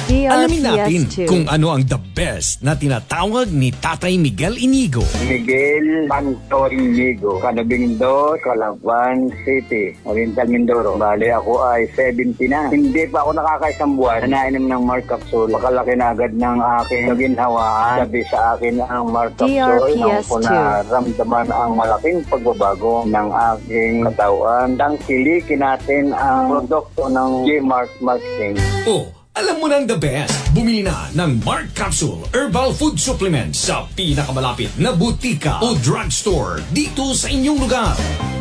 Alamin natin DRPS2. kung ano ang the best na tinatawag ni Tatay Miguel Inigo. Miguel Pantor Inigo, Canabindo, Calaban City, Oriental Mindoro. Bale, ako ay 70 na. Hindi pa ako nakakaisang buwan na nainom ng Mark Capsule. Makalaki na agad ng aking naginhawaan. Sabi sa akin ang Mark Capsule nang ko naramdaman ang malaking pagbabago ng aking katawan. Tangkilikin natin ang produkto ng G-Mark Marketing. Oh, alam mo nang the best. Bumili na ng Mark Capsule Herbal Food Supplement sa pinakamalapit na butika o drugstore dito sa inyong lugar.